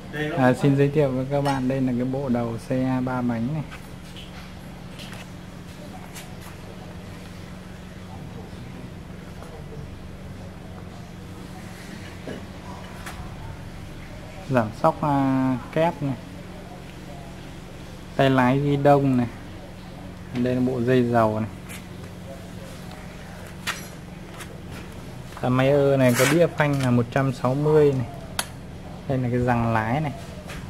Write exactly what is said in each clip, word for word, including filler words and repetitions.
À, xin giới thiệu với các bạn, đây là cái bộ đầu xe ba bánh này. Giảm xóc uh, kép này, tay lái ghi đông này, đây là bộ dây dầu này. Máy ơ này có đĩa phanh là một trăm sáu mươi này. Đây là cái giằng lái này.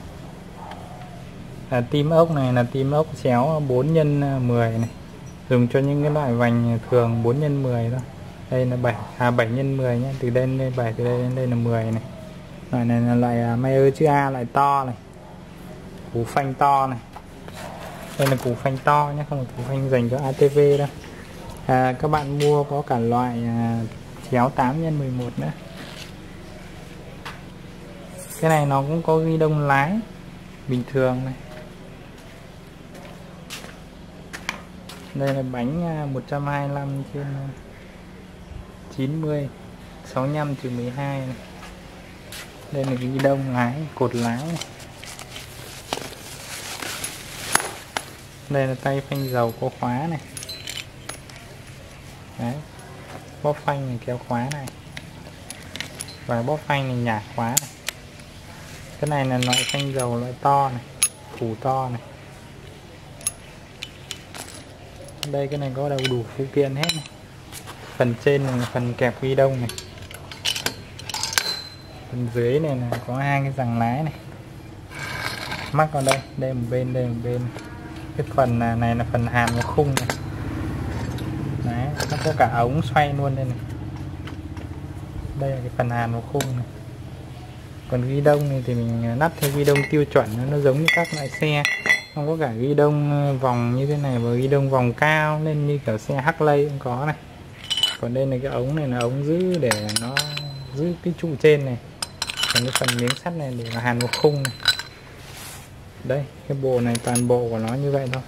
À, tim ốc này là tim ốc chéo bốn nhân mười này, dùng cho những cái loại vành thường bốn nhân mười thôi. Đây là bảy à bảy nhân mười nhé, từ đây lên bảy, từ đây đến đây là mười này. Loại này là loại máy ơ chữ A, loại to này. Củ phanh to này. Đây là củ phanh to nhé, không phải củ phanh dành cho a tê vê đâu. À, các bạn mua có cả loại à, chéo tám nhân mười một nữa. Cái này nó cũng có ghi đông lái bình thường này. Đây là bánh một trăm hai mươi lăm trên chín mươi, sáu mươi lăm trừ mười hai này. Đây là ghi đông lái, cột lái này. Đây là tay phanh dầu có khóa này. Đấy. Bóp phanh này kéo khóa này. Và bóp phanh này nhả khóa này. Cái này là loại phanh dầu loại to này, củ to này. Đây cái này có đầy đủ phụ kiện hết này. Phần trên là phần kẹp ghi đông này. Phần dưới này là có hai cái giằng lái này. Mắc vào đây, đây một bên, đây một bên. Cái phần này là phần hàn và khung này. Đấy, nó có cả ống xoay luôn đây này. Đây là cái phần hàn và khung này. Còn ghi đông này thì mình nắp theo ghi đông tiêu chuẩn, nó giống như các loại xe. Không có cả ghi đông vòng như thế này và ghi đông vòng cao lên như kiểu xe Harley cũng có này. Còn đây là cái ống này là ống giữ để nó giữ cái trụ trên này. Còn cái phần miếng sắt này để là hàn vào khung này. Đây, cái bộ này toàn bộ của nó như vậy thôi.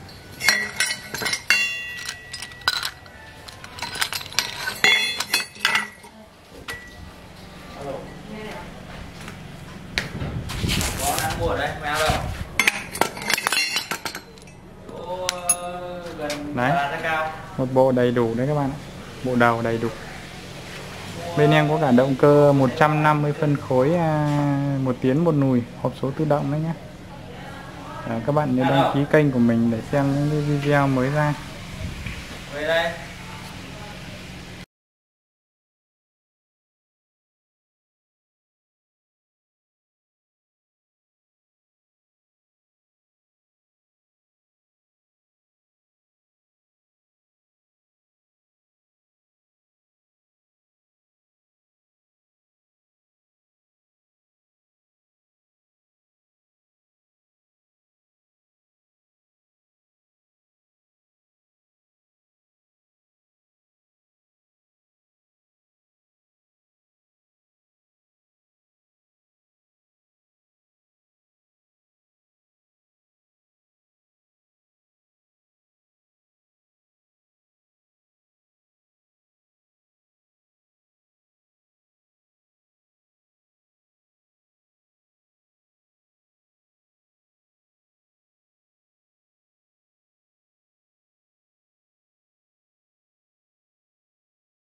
Đấy, một bộ đầy đủ đấy các bạn ạ. Bộ đầu đầy đủ. Bên em có cả động cơ một trăm năm mươi phân khối, một tiến một nùi, hộp số tự động đấy nhé. Các bạn nhớ đăng ký kênh của mình để xem những video mới ra.